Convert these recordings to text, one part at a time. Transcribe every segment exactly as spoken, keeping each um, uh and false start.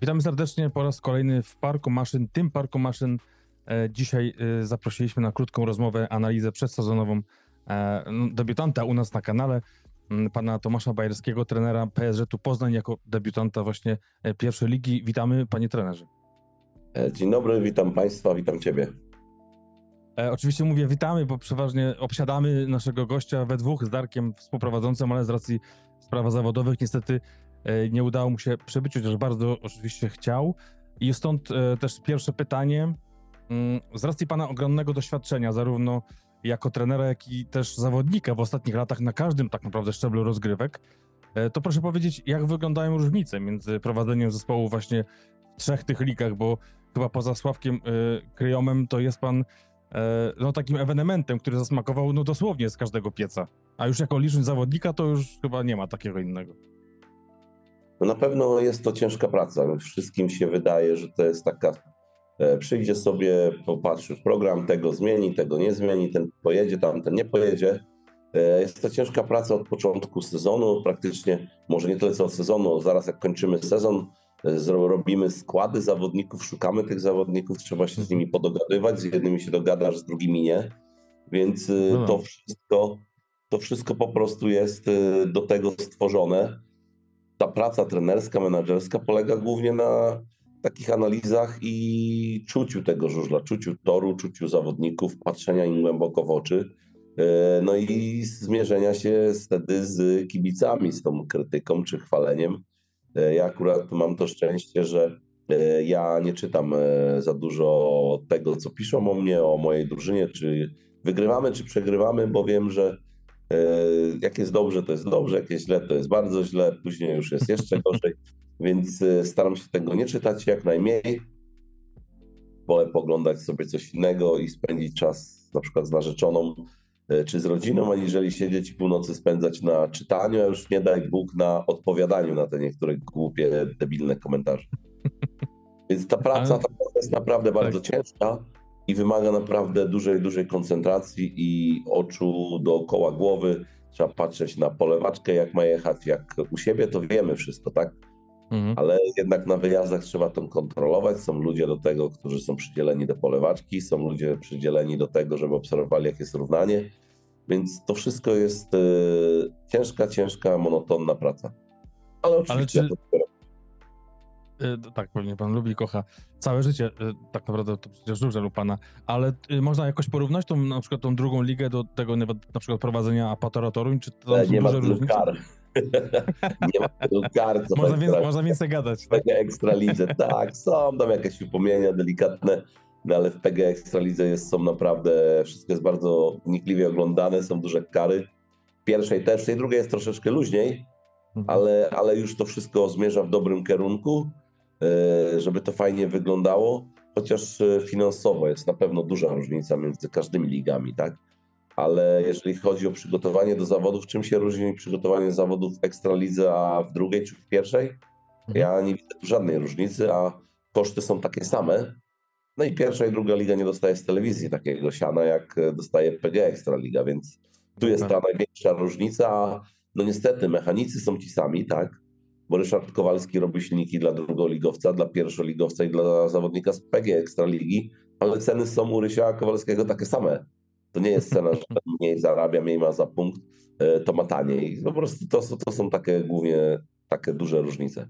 Witamy serdecznie po raz kolejny w Parku Maszyn. Tym Parku Maszyn e, dzisiaj e, zaprosiliśmy na krótką rozmowę, analizę przedsezonową e, no, debiutanta u nas na kanale, m, pana Tomasza Bajerskiego, trenera P S Z-u Poznań, jako debiutanta właśnie e, pierwszej ligi. Witamy, panie trenerze. Dzień dobry, witam państwa, witam ciebie. E, oczywiście mówię witamy, bo przeważnie obsiadamy naszego gościa we dwóch z Darkiem współprowadzącym, ale z racji spraw zawodowych niestety e, nie udało mu się przybyć, chociaż bardzo oczywiście chciał. I stąd e, też pierwsze pytanie. Mm, z racji pana ogromnego doświadczenia, zarówno jako trenera, jak i też zawodnika w ostatnich latach na każdym tak naprawdę szczeblu rozgrywek, e, to proszę powiedzieć, jak wyglądają różnice między prowadzeniem zespołu właśnie w trzech tych ligach, bo chyba poza Sławkiem e, Kryjomem to jest pan no takim ewenementem, który zasmakował no dosłownie z każdego pieca. A już jako licznik zawodnika to już chyba nie ma takiego innego. No na pewno jest to ciężka praca. Wszystkim się wydaje, że to jest taka, e, przyjdzie sobie, popatrzy w program, tego zmieni, tego nie zmieni, ten pojedzie, tamten nie pojedzie. E, jest to ciężka praca od początku sezonu, praktycznie, może nie tyle co od sezonu, zaraz jak kończymy sezon, robimy składy zawodników, szukamy tych zawodników, trzeba się z nimi podogadywać, z jednymi się dogadasz, z drugimi nie, więc no. to, wszystko, to wszystko po prostu jest do tego stworzone. Ta praca trenerska, menadżerska polega głównie na takich analizach i czuciu tego żużla, czuciu toru, czuciu zawodników, patrzenia im głęboko w oczy, no i zmierzenia się wtedy z kibicami, z tą krytyką czy chwaleniem. Ja akurat mam to szczęście, że ja nie czytam za dużo tego, co piszą o mnie, o mojej drużynie, czy wygrywamy, czy przegrywamy, bo wiem, że jak jest dobrze, to jest dobrze, jak jest źle, to jest bardzo źle, później już jest jeszcze gorzej, więc staram się tego nie czytać jak najmniej. Wolę poglądać sobie coś innego i spędzić czas na przykład z narzeczoną, czy z rodziną, aniżeli siedzieć i północy spędzać na czytaniu, a już nie daj Bóg na odpowiadaniu na te niektóre głupie, debilne komentarze. Więc ta praca Ale... jest naprawdę bardzo tak. ciężka i wymaga naprawdę dużej, dużej koncentracji i oczu dookoła głowy. Trzeba patrzeć na polewaczkę, jak ma jechać, jak u siebie, to wiemy wszystko, tak? Mhm. Ale jednak na wyjazdach trzeba to kontrolować. Są ludzie do tego, którzy są przydzieleni do polewaczki, są ludzie przydzieleni do tego, żeby obserwowali, jak jest równanie. Więc to wszystko jest y, ciężka, ciężka, monotonna praca. Ale oczywiście... Ale czy... ja to... Tak, pewnie pan lubi, kocha całe życie, tak naprawdę to przecież żużel u pana, ale można jakoś porównać tą, na przykład tą drugą ligę do tego na przykład prowadzenia Apatora Toruń, czy to tam są nie duże ma różnice? Kar. Nie ma tylu kar, co można, więcej, można więcej gadać. Tak? P G Ekstralidze, tak, są tam jakieś upomnienia delikatne, no ale w P G Ekstralidze jest, są naprawdę, wszystko jest bardzo wnikliwie oglądane, są duże kary. W pierwszej też, w tej drugiej jest troszeczkę luźniej, mhm. ale, ale już to wszystko zmierza w dobrym kierunku, żeby to fajnie wyglądało, chociaż finansowo jest na pewno duża różnica między każdymi ligami, tak? Ale jeżeli chodzi o przygotowanie do zawodów, czym się różni przygotowanie zawodów w Ekstralidze, a w drugiej czy w pierwszej? Mhm. Ja nie widzę żadnej różnicy, a koszty są takie same. No i pierwsza i druga liga nie dostaje z telewizji takiego siana, jak dostaje P G Ekstraliga, więc tu jest ta największa różnica, a no niestety mechanicy są ci sami, tak? Bo Ryszard Kowalski robi silniki dla drugoligowca, dla pierwszoligowca i dla zawodnika z P G Ekstraligi, ale ceny są u Rysia Kowalskiego takie same. To nie jest cena, że mniej zarabia, mniej ma za punkt, to ma taniej. Po prostu to, to są takie głównie takie duże różnice.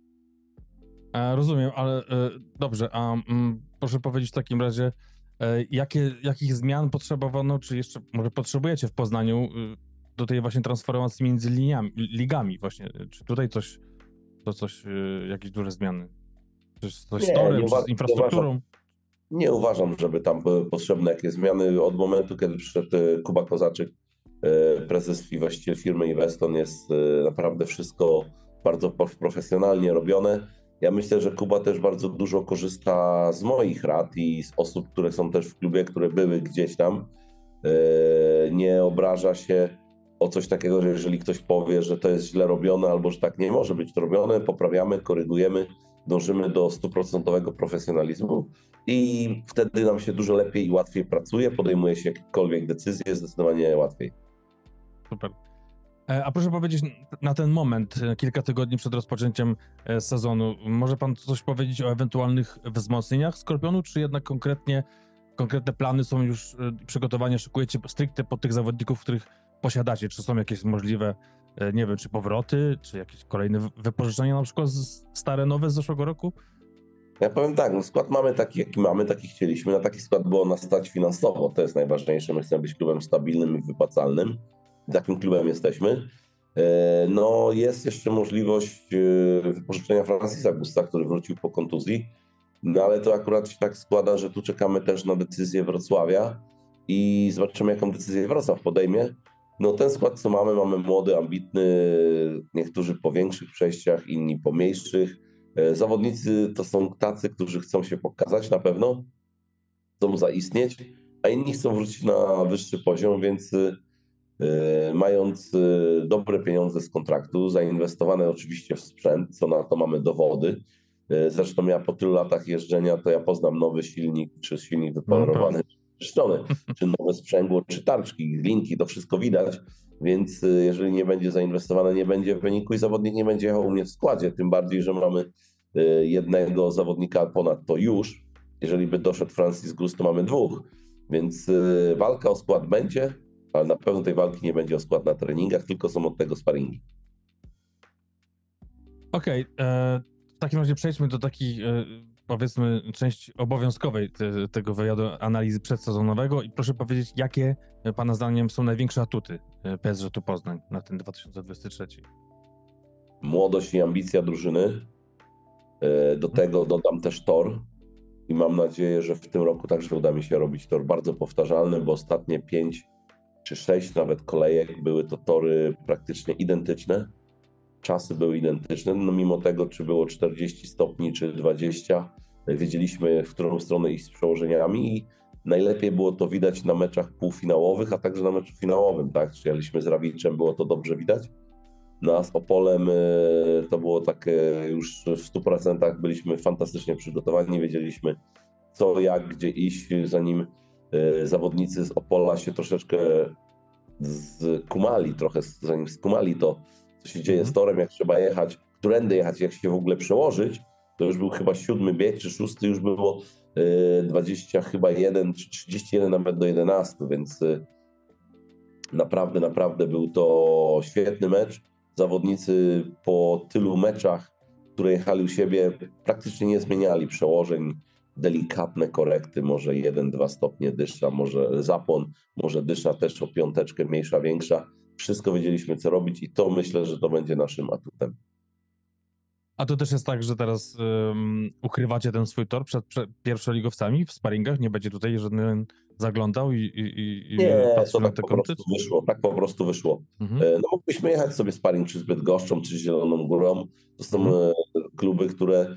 E, rozumiem, ale e, dobrze, a m, proszę powiedzieć w takim razie, e, jakie, jakich zmian potrzebowano, czy jeszcze może potrzebujecie w Poznaniu e, do tej właśnie transformacji między liniami, ligami właśnie? Czy tutaj coś, to coś, e, jakieś duże zmiany? Czy coś z torem, czy z infrastrukturą? Nie uważam, żeby tam były potrzebne jakieś zmiany. Od momentu, kiedy przyszedł Kuba Kozaczyk, prezes i właściciel firmy Investon, jest naprawdę wszystko bardzo profesjonalnie robione. Ja myślę, że Kuba też bardzo dużo korzysta z moich rad i z osób, które są też w klubie, które były gdzieś tam. Nie obraża się o coś takiego, że jeżeli ktoś powie, że to jest źle robione albo że tak nie może być to robione, poprawiamy, korygujemy, dążymy do stuprocentowego profesjonalizmu i wtedy nam się dużo lepiej i łatwiej pracuje, podejmuje się jakiekolwiek decyzje, zdecydowanie łatwiej. Super. A proszę powiedzieć, na ten moment, kilka tygodni przed rozpoczęciem sezonu, może pan coś powiedzieć o ewentualnych wzmocnieniach Skorpionu, czy jednak konkretnie, konkretne plany są już, przygotowania szykujecie stricte pod tych zawodników, których posiadacie? Czy są jakieś możliwe, nie wiem, czy powroty, czy jakieś kolejne wypożyczenia, na przykład stare, nowe z zeszłego roku? Ja powiem tak, no skład mamy taki, jaki mamy, taki chcieliśmy. Na taki skład było nas stać finansowo, to jest najważniejsze. My chcemy być klubem stabilnym i wypłacalnym. Takim klubem jesteśmy. No jest jeszcze możliwość wypożyczenia Francisa Gusta, który wrócił po kontuzji, no ale to akurat się tak składa, że tu czekamy też na decyzję Wrocławia i zobaczymy, jaką decyzję Wrocław podejmie. No ten skład, co mamy, mamy młody, ambitny, niektórzy po większych przejściach, inni po mniejszych. Zawodnicy to są tacy, którzy chcą się pokazać na pewno, chcą zaistnieć, a inni chcą wrócić na wyższy poziom, więc mając dobre pieniądze z kontraktu, zainwestowane oczywiście w sprzęt, co na to mamy dowody. Zresztą ja po tylu latach jeżdżenia, to ja poznam nowy silnik, czy silnik wypolerowany, czy czyszczony, czy nowe sprzęgło, czy tarczki, linki, to wszystko widać. Więc jeżeli nie będzie zainwestowane, nie będzie wyniku i zawodnik nie będzie jechał u mnie w składzie. Tym bardziej, że mamy jednego zawodnika ponadto już. Jeżeli by doszedł Francis Gus, to mamy dwóch. Więc walka o skład będzie, ale na pewno tej walki nie będzie o skład na treningach, tylko są od tego sparingi. Okej, okay, w takim razie przejdźmy do takiej, powiedzmy, części obowiązkowej te, tego wywiadu analizy przedsezonowego i proszę powiedzieć, jakie pana zdaniem są największe atuty P S G-u Poznań na ten dwa tysiące dwudziesty trzeci? Młodość i ambicja drużyny. Do tego dodam też tor i mam nadzieję, że w tym roku także uda mi się robić tor bardzo powtarzalny, bo ostatnie pięć czy sześć nawet kolejek były to tory praktycznie identyczne. Czasy były identyczne, no mimo tego, czy było czterdzieści stopni, czy dwadzieścia, wiedzieliśmy, w którą stronę iść z przełożeniami i najlepiej było to widać na meczach półfinałowych, a także na meczu finałowym, tak? Czy jechaliśmy z Rawiczem, było to dobrze widać. No a z Opolem to było takie już w stu procentach byliśmy fantastycznie przygotowani, wiedzieliśmy co, jak, gdzie iść, zanim zawodnicy z Opola się troszeczkę skumali, trochę zanim skumali to, co się dzieje z torem, jak trzeba jechać, którędy jechać, jak się w ogóle przełożyć, to już był chyba siódmy bieg, czy szósty, już było dwadzieścia chyba jeden, czy trzydzieści jeden nawet do jedenastu, więc naprawdę, naprawdę był to świetny mecz. Zawodnicy po tylu meczach, które jechali u siebie, praktycznie nie zmieniali przełożeń, delikatne korekty, może jeden, dwa stopnie dysza, może zapłon, może dysza też o piąteczkę, mniejsza, większa. Wszystko wiedzieliśmy, co robić i to myślę, że to będzie naszym atutem. A to też jest tak, że teraz um, ukrywacie ten swój tor przed, przed pierwszoligowcami w sparingach? Nie będzie tutaj żaden zaglądał i, i, i nie, patrzył to na tak te po kąty? prostu wyszło, tak po prostu wyszło. Mhm. No mogliśmy jechać sobie sparing czy z Bydgoszczą, czy z Zieloną Górą. To są mhm. kluby, które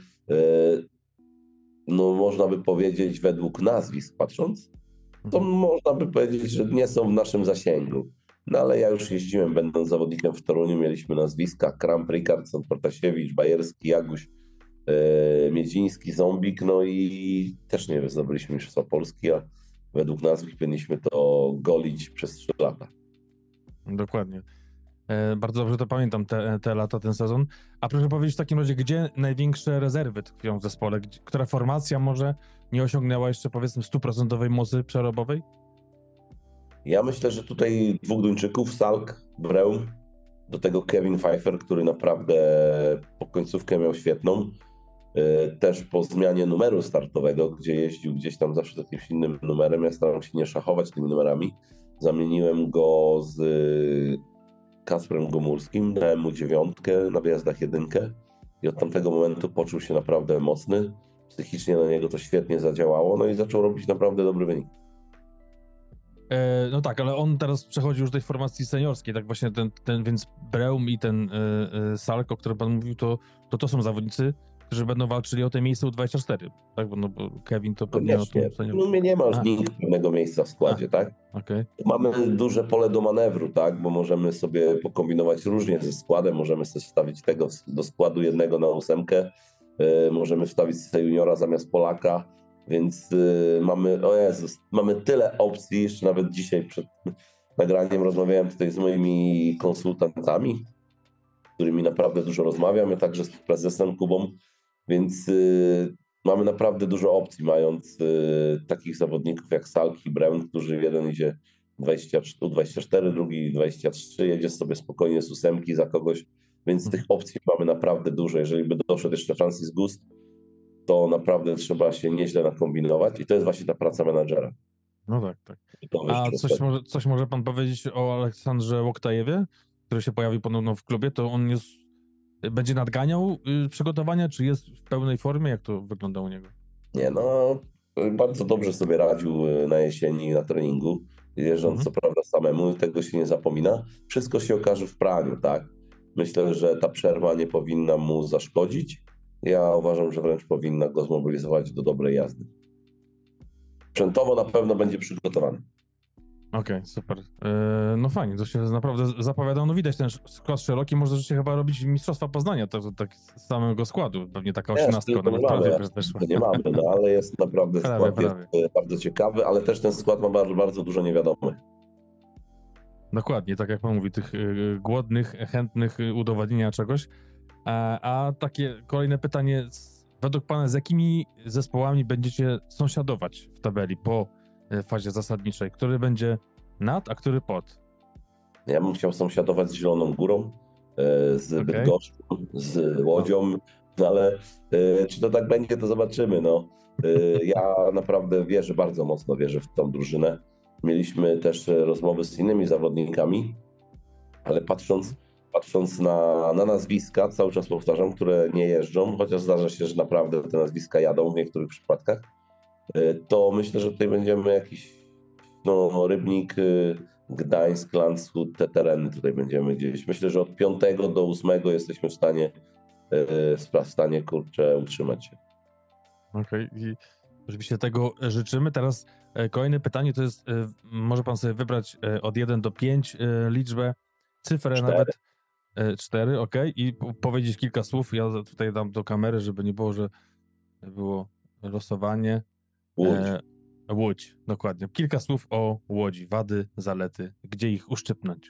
no można by powiedzieć według nazwisk patrząc, to mhm. można by powiedzieć, że nie są w naszym zasięgu. No ale ja już jeździłem, będąc zawodnikiem w Toruniu, mieliśmy nazwiska Kramp, Ricardson, Protasiewicz, Bajerski, Jaguś, e, Miedziński, Zombik, no i też nie zdobyliśmy mistrzostwa Polski, a według nazwisk powinniśmy to golić przez trzy lata. Dokładnie. E, bardzo dobrze to pamiętam, te, te lata, ten sezon. A proszę powiedzieć w takim razie, gdzie największe rezerwy tkwią w zespole? Gdzie, która formacja może nie osiągnęła jeszcze powiedzmy stuprocentowej mocy przerobowej? Ja myślę, że tutaj dwóch Duńczyków, Salk, Breum, do tego Kevin Pfeiffer, który naprawdę po końcówkę miał świetną. Też po zmianie numeru startowego, gdzie jeździł gdzieś tam zawsze z jakimś innym numerem, ja staram się nie szachować tymi numerami. Zamieniłem go z Kasprem Gomurskim, dałem mu dziewiątkę, na wyjazdach jedynkę i od tamtego momentu poczuł się naprawdę mocny. Psychicznie na niego to świetnie zadziałało, no i zaczął robić naprawdę dobry wynik. E, no tak, ale on teraz przechodzi już do tej formacji seniorskiej, tak właśnie ten, ten więc Breum i ten e, e, Salk, o którym pan mówił, to, to to są zawodnicy, którzy będą walczyli o te miejsce U dwadzieścia cztery, tak? Bo, no, bo Kevin to pewnie o tym senior... No mnie nie ma już nikt pewnego miejsca w składzie, A, tak? Okay. Mamy duże pole do manewru, tak? Bo możemy sobie pokombinować różnie ze składem, możemy sobie wstawić tego do składu jednego na ósemkę, yy, możemy wstawić sobie juniora zamiast Polaka, więc yy, mamy, o Jezus, mamy tyle opcji, jeszcze nawet dzisiaj przed, nagraniem rozmawiałem tutaj z moimi konsultantami, z którymi naprawdę dużo rozmawiam, ja także z prezesem Kubą, więc y, mamy naprawdę dużo opcji, mając y, takich zawodników jak Salk i Breun, którzy jeden idzie dwadzieścia cztery, dwadzieścia cztery, drugi dwadzieścia trzy, jedzie sobie spokojnie z ósemki za kogoś, więc tych opcji mamy naprawdę dużo. Jeżeli by doszedł jeszcze Francis Gust, to naprawdę trzeba się nieźle nakombinować i to jest właśnie ta praca menadżera. No tak, tak. To A wyszło coś może, coś może pan powiedzieć o Aleksandrze Łoktajewie, który się pojawił ponowno w klubie? To on jest, będzie nadganiał y, przygotowania, czy jest w pełnej formie? Jak to wygląda u niego? Nie, no bardzo dobrze sobie radził y, na jesieni na treningu, jeżdżąc Mhm. co prawda samemu, tego się nie zapomina. Wszystko się okaże w praniu, tak? Myślę, że ta przerwa nie powinna mu zaszkodzić. Ja uważam, że wręcz powinna go zmobilizować do dobrej jazdy. Sprzętowo na pewno będzie przygotowany. Okej, super. E, no fajnie, to się naprawdę zapowiada. No widać ten skład szeroki, może się chyba robić Mistrzostwa Poznania, to, to tak z samego składu, pewnie taka Nie, osiemnastka to nie nawet prawie mamy, by weszła. to nie mamy, no ale jest naprawdę Prawie, skład prawie. jest y, bardzo ciekawy, ale też ten skład ma bardzo, bardzo dużo niewiadomych. Dokładnie, tak jak pan mówi, tych y, głodnych, chętnych y, udowodnienia czegoś. A, a takie kolejne pytanie, z- według pana z jakimi zespołami będziecie sąsiadować w tabeli po y, fazie zasadniczej? Który będzie nad, a który pod? Ja bym chciał sąsiadować z Zieloną Górą, e, z Okej. Bydgoszczą, z Łodzią, no ale e, czy to tak będzie, to zobaczymy. No. E, Ja naprawdę wierzę, bardzo mocno wierzę w tą drużynę. Mieliśmy też e, rozmowy z innymi zawodnikami, ale patrząc, patrząc na, na nazwiska, cały czas powtarzam, które nie jeżdżą, chociaż zdarza się, że naprawdę te nazwiska jadą w niektórych przypadkach, e, to myślę, że tutaj będziemy jakiś no, Rybnik, y, Gdańsk, Landshut, te tereny tutaj będziemy gdzieś. Myślę, że od piątego do ósmego jesteśmy w stanie, y, w stanie kurczę, utrzymać się. Okej, i oczywiście tego życzymy. Teraz e, kolejne pytanie to jest, e, może pan sobie wybrać e, od jeden do pięciu e, liczbę, cyfrę Cztery. nawet e, cztery, ok? I po- powiedzieć kilka słów. Ja za- tutaj dam do kamery, żeby nie było, że było losowanie. Łódź. E, Łódź, dokładnie. Kilka słów o Łodzi, wady, zalety, gdzie ich uszczypnąć.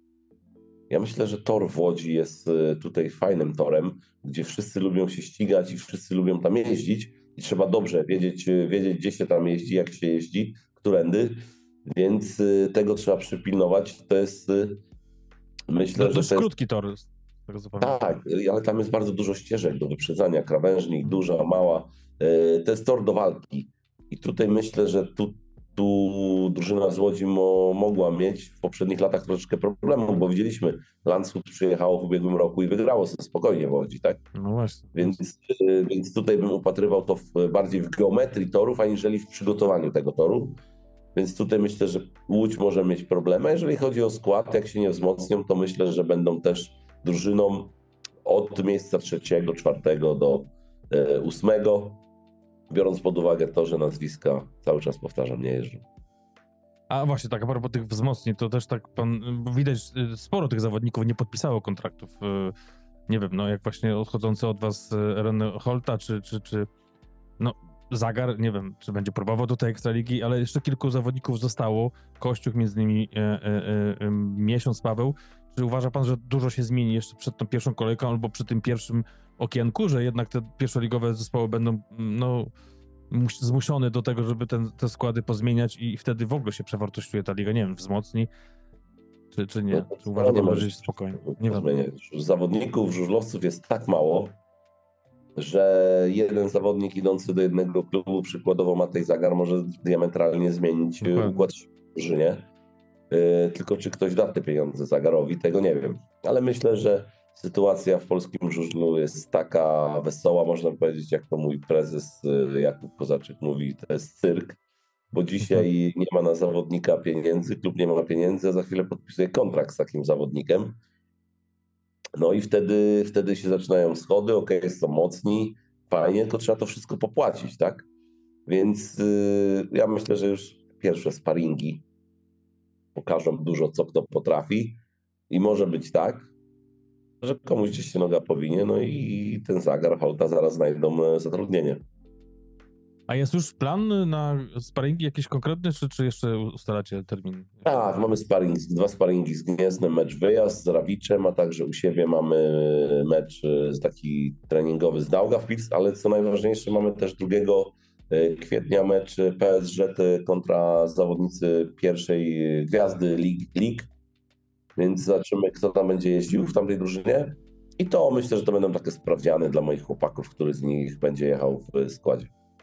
Ja myślę, że tor w Łodzi jest y, tutaj fajnym torem, gdzie wszyscy lubią się ścigać i wszyscy lubią tam jeździć i trzeba dobrze wiedzieć, y, wiedzieć gdzie się tam jeździ, jak się jeździ, którędy, więc y, tego trzeba przypilnować. To jest, y, myślę, Do, że dość to jest krótki tor, z tego co pamiętam. tak, y, ale tam jest bardzo dużo ścieżek do wyprzedzania, krawężnik, duża, mała. Y, To jest tor do walki. I tutaj myślę, że tu, tu drużyna z Łodzi mo, mogła mieć w poprzednich latach troszeczkę problemów, bo widzieliśmy, Landshut przyjechało w ubiegłym roku i wygrało sobie spokojnie w Łodzi, tak? No właśnie. Więc, y, więc tutaj bym upatrywał to w, bardziej w geometrii torów, aniżeli w przygotowaniu tego toru. Więc tutaj myślę, że Łódź może mieć problemy. Jeżeli chodzi o skład, jak się nie wzmocnią, to myślę, że będą też drużyną od miejsca trzeciego, czwartego do e, ósmego, biorąc pod uwagę to, że nazwiska, cały czas powtarzam, nie jeżdżą. A właśnie, tak, a propos tych wzmocnień, to też tak pan, bo widać, y, sporo tych zawodników nie podpisało kontraktów. y, Nie wiem, no jak właśnie odchodzący od was y, Ren Holta, czy, czy, czy no Zagar, nie wiem, czy będzie próbował do tej Ekstraligi, ale jeszcze kilku zawodników zostało. Kościuch, między innymi e, e, e, e, Miesiąc Paweł. Czy uważa pan, że dużo się zmieni jeszcze przed tą pierwszą kolejką albo przy tym pierwszym okienku, że jednak te pierwszoligowe zespoły będą, no, mus- zmuszone do tego, żeby ten, te składy pozmieniać i wtedy w ogóle się przewartościuje ta liga, nie wiem, wzmocni, czy, czy nie? No, Czy uważa nie pan, ma że jest spokojnie? Nie wiem. zmieniać. Zawodników, żużlowców jest tak mało, że jeden zawodnik idący do jednego klubu, przykładowo Matej Zagar, może diametralnie zmienić Dokładnie. układ w drużynie. Yy, Tylko czy ktoś da te pieniądze Zagarowi, tego nie wiem. Ale myślę, że sytuacja w polskim żużlu jest taka wesoła, można powiedzieć, jak to mój prezes yy, Jakub Kozaczyk mówi, to jest cyrk, bo dzisiaj nie ma na zawodnika pieniędzy, klub nie ma pieniędzy, a za chwilę podpisuje kontrakt z takim zawodnikiem. No i wtedy, wtedy się zaczynają schody, okej, są mocni, fajnie, to trzeba to wszystko popłacić, tak? Więc yy, ja myślę, że już pierwsze sparingi pokażą dużo, co kto potrafi i może być tak, że komuś gdzieś się noga powinie, no i ten Zagar, Holta zaraz znajdą e, zatrudnienie. A jest już plan na sparingi jakiś konkretny, czy, czy jeszcze ustalacie termin? Tak, mamy sparring, dwa sparingi z Gnieznem, mecz wyjazd z Rawiczem, a także u siebie mamy mecz e, taki treningowy z Daugavpils, ale co najważniejsze, mamy też drugiego kwietnia mecz P S G kontra zawodnicy pierwszej gwiazdy League, League, więc zobaczymy, kto tam będzie jeździł w tamtej drużynie. I to myślę, że to będą takie sprawdziany dla moich chłopaków, który z nich będzie jechał w składzie.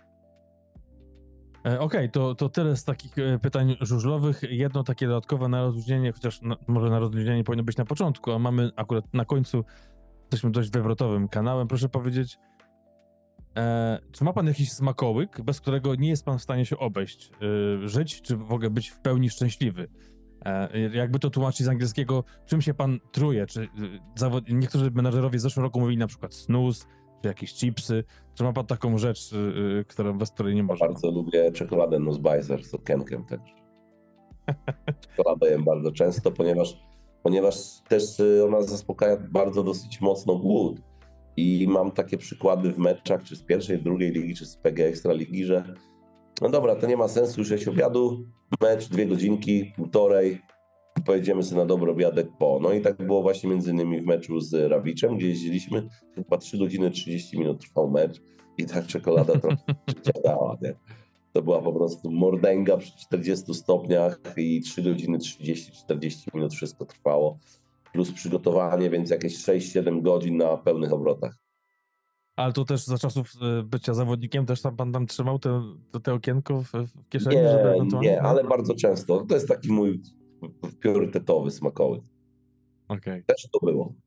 Okej, okay, to, to tyle z takich pytań żużlowych. Jedno takie dodatkowe na rozluźnienie, chociaż na, może na rozluźnienie powinno być na początku, a mamy akurat na końcu, jesteśmy dość wywrotowym kanałem. Proszę powiedzieć, e, czy ma pan jakiś smakołyk, bez którego nie jest pan w stanie się obejść, e, żyć, czy w ogóle być w pełni szczęśliwy? E, jakby to tłumaczyć z angielskiego, czym się pan truje? Czy e, zawod... Niektórzy menadżerowie z zeszłego roku mówili na przykład snus, czy jakieś chipsy. Czy ma pan taką rzecz, yy, która, bez której nie można? Bardzo lubię czekoladę Nussbeiser z okienkiem też. Czekoladę jem bardzo często, ponieważ, ponieważ też ona zaspokaja bardzo dosyć mocno głód. I mam takie przykłady w meczach, czy z pierwszej, drugiej ligi, czy z P G Ekstraligi, że no dobra, to nie ma sensu już jeść obiadu, mecz, dwie godzinki, półtorej, pojedziemy sobie na dobry obiadek po. No i tak było właśnie między innymi w meczu z Rawiczem, gdzie jeździliśmy, chyba trzy godziny trzydzieści minut trwał mecz i ta czekolada trochę przeciadała, nie? To była po prostu mordęga przy czterdziestu stopniach i trzy godziny trzydzieści czterdzieści minut wszystko trwało, plus przygotowanie, więc jakieś sześć siedem godzin na pełnych obrotach. Ale to też za czasów bycia zawodnikiem też tam pan tam trzymał te, to, te okienko w, w kieszeni? Nie, żeby ewentualnie... nie, ale bardzo często. To jest taki mój priorytetowy smakołyk. Okej. Okay. Też to było.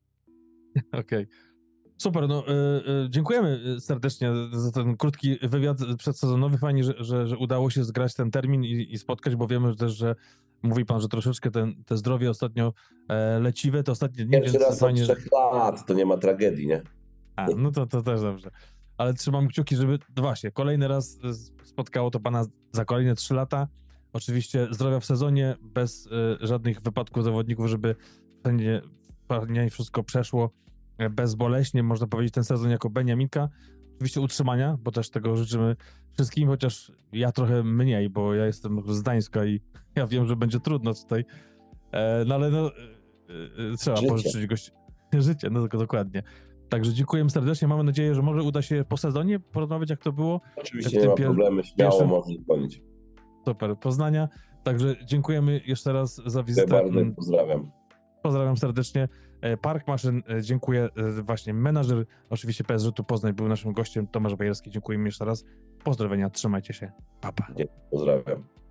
Okej. Okay. Super, no y, y, dziękujemy serdecznie za ten krótki wywiad przedsezonowy. Fajnie, że, że, że udało się zgrać ten termin i, i spotkać, bo wiemy też, że mówi pan, że troszeczkę ten, te zdrowie ostatnio e, leciwe, te ostatnie dni. Pierwszy raz fajnie, od trzech lat, to nie ma tragedii, nie? A, no to, to też dobrze. Ale trzymam kciuki, żeby, no właśnie, kolejny raz spotkało to pana za kolejne trzy lata. Oczywiście zdrowia w sezonie, bez y, żadnych wypadków zawodników, żeby wszędzie wszystko przeszło bezboleśnie, można powiedzieć, ten sezon jako Beniaminka. Oczywiście utrzymania, bo też tego życzymy wszystkim, chociaż ja trochę mniej, bo ja jestem z Gdańska i ja wiem, że będzie trudno tutaj. E, no ale no, e, e, trzeba Życie. pożyczyć gości... Życie, no dokładnie. Także dziękuję serdecznie. Mamy nadzieję, że może uda się po sezonie porozmawiać, jak to było. Oczywiście nie ma pier... problemu, śmiało pierwszym... można dzwonić. Super, Poznania. Także dziękujemy jeszcze raz za wizytę. Dziękuję bardzo, pozdrawiam. Pozdrawiam serdecznie. Park Maszyn, dziękuję. Właśnie menadżer, oczywiście P S G-u Poznań był naszym gościem, Tomasz Bajerski. Dziękuję jeszcze raz. Pozdrowienia, trzymajcie się. Pa, pa. Pozdrawiam.